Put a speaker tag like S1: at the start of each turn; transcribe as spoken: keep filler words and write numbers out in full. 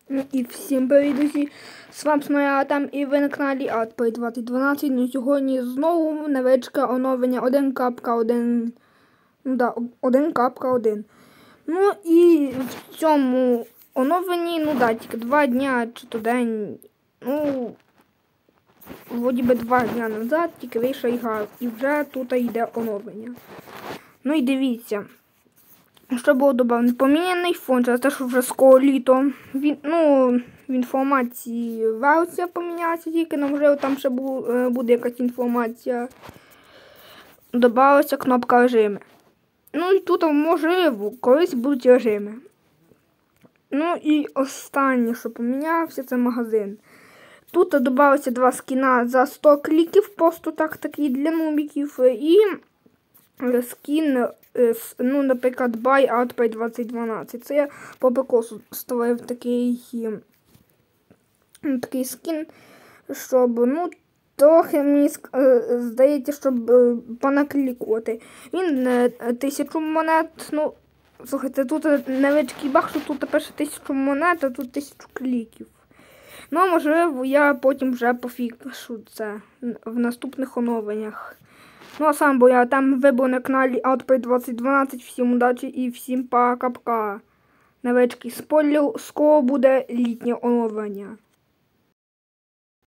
S1: Ну і всім привіт, друзі! З вами я там і ви на каналі Артплей двадцять дванадцять. Ну сьогодні знову невеличке оновлення один крапка один. Ну да, один крапка один. Ну і в цьому оновленні, ну да, тільки два дня чи то день, ну, вроді би два дня назад тільки вийшла ігра і вже тут йде оновлення. Ну і дивіться. Що було додано? Поміняний фон, через те, що вже скоро літо. Він, ну, в інформації версія помінялася тільки, але можливо там ще буде якась інформація. Добавилася кнопка режими. Ну і тут, можливо, колись будуть режими. Ну і останнє, що помінявся, це магазин. Тут додалося два скіна за сто кліків, просто так, такі для нубіків. І скін, ну, наприклад, Buy Артплей двадцять дванадцять. Це я по приколу створив такий, такий скін, щоб, ну, трохи мені здається, щоб понаклікувати. Він тисячу монет, ну, слухайте, тут невеличкий баг, що тут пише тисячу монет, а тут тисячу кліків. Ну, можливо, я потім вже пофікшу це в наступних оновленнях. Ну, а сам, бо я там вибрав на каналі Артплей двадцять дванадцять. Всім удачі і всім пока-пока. Невеличкий спойлер, скоро буде літнє оновлення.